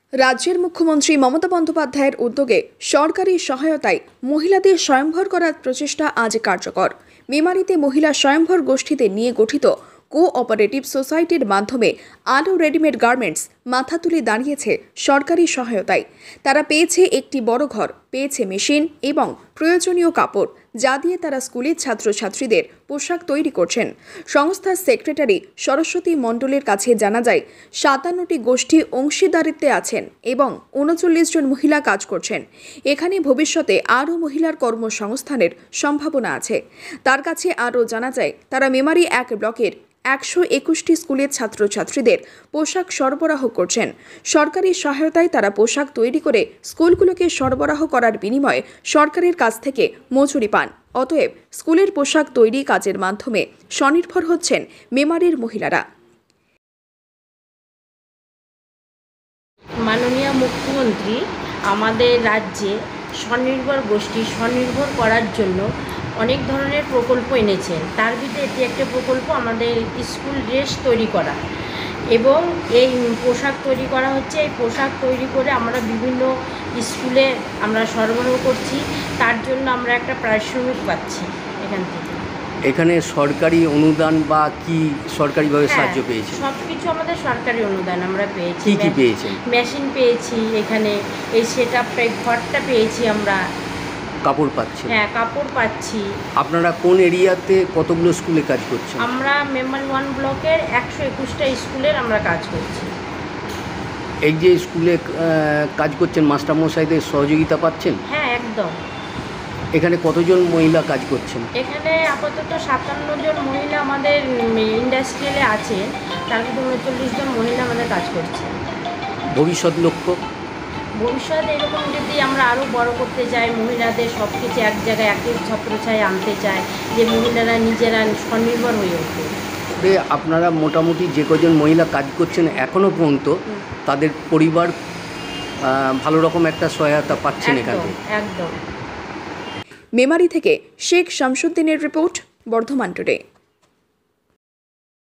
রাজ্যের মুখ্যমন্ত্রী মমতা বন্দ্যোপাধ্যায়ের উদ্যোগে সরকারি সহায়তায় মহিলাদের স্বয়ংভর করার প্রচেষ্টা আজ কার্যকর। মেমারিতে মহিলা স্বয়ংভর গোষ্ঠীদের নিয়ে গঠিত কোঅপারেটিভ সোসাইটির মাধ্যমে আলো রেডিমেড গার্মেন্টস মাথা তুলে দাঁড়িয়েছে সরকারি সহায়তায়। তারা পেয়েছে একটি বড় ঘর, পেয়েছে মেশিন এবং প্রয়োজনীয় কাপড়, যা দিয়ে তারা স্কুলের ছাত্রছাত্রীদের পোশাক তৈরি করছেন। সংস্থার সেক্রেটারি সরস্বতী মণ্ডলের কাছে জানা যায় ৫৭টি গোষ্ঠী অংশীদারিত্বে আছেন এবং ৩৯ জন মহিলা কাজ করছেন। এখানে ভবিষ্যতে আরও মহিলার কর্মসংস্থানের সম্ভাবনা আছে। তার কাছে আরও জানা যায় তারা মেমারি ১ ব্লকের ১২১টি স্কুলের ছাত্রছাত্রীদের পোশাক সরবরাহ করছেন। সরকারি সহায়তায় তারা পোশাক তৈরি করে স্কুলগুলোকে সরবরাহ করার বিনিময়ে সরকারের কাছ থেকে মজুরি পান। অতএব স্কুলের পোশাক তৈরি কাজের মাধ্যমে স্বনির্ভর হচ্ছেন মেমারির মহিলারা। মাননীয় মুখ্যমন্ত্রী আমাদের রাজ্যে স্বনির্ভর গোষ্ঠী স্বনির্ভর করার জন্য অনেক ধরনের প্রকল্প এনেছেন। তার ভিতরে এটি একটা প্রকল্প আমাদের স্কুল ড্রেস তৈরি করা এবং এই পোশাক তৈরি করা হচ্ছে। এই পোশাক তৈরি করে আমরা বিভিন্ন স্কুলে আমরা সরবরাহ করছি, তার জন্য আমরা একটা পারিশ্রমিক পাচ্ছি এখান থেকে। এখানে সরকারি অনুদান বা কি সরকারিভাবে সাহায্য পেয়েছি? সব কিছু আমাদের সরকারি অনুদান আমরা পেয়েছি। কি কি পেয়েছেন? মেশিন পেয়েছি, এখানে এই সেটআপটা, ঘরটা পেয়েছি আমরা। কাপড় পাচ্ছেন? হ্যাঁ, কাপড় পাচ্ছি। আপনারা কোন এরিয়াতে কতগুলো স্কুলে কাজ করছেন? আমরা মেমারি 1 ব্লকের ১২১টা স্কুলের আমরা কাজ করছি। এই যে স্কুলে কাজ করছেন, মাস্টারমশাইদের সহযোগিতা পাচ্ছেন? হ্যাঁ, একদম। এখানে কতজন মহিলা কাজ করছেন? এখানে আপাতত ৫৭ জন মহিলা আমাদের ইন্ডাস্ট্রিয়ালে আছেন, তার মধ্যে ৩৯ জন মহিলা আমাদের কাজ করছে। ভবিষ্যৎ লক্ষ্য? ভবিষ্যতে এরকম যদি আমরা আরও বড় করতে চাই, মহিলাদের সব কিছু এক জায়গায় একই ছত্রছায়ায় আনতে চাই, যে মহিলারা নিজেরা স্বনির্ভর হয়ে উঠবে। আপনারা মোটামুটি যে কজন মহিলা কাজ করছেন এখনও পর্যন্ত তাদের পরিবার ভালো রকম একটা সহায়তা পাচ্ছেন এখানে? একদম। মেমারি থেকে শেখ শামসুদ্দিনের রিপোর্ট, বর্ধমান টুডে।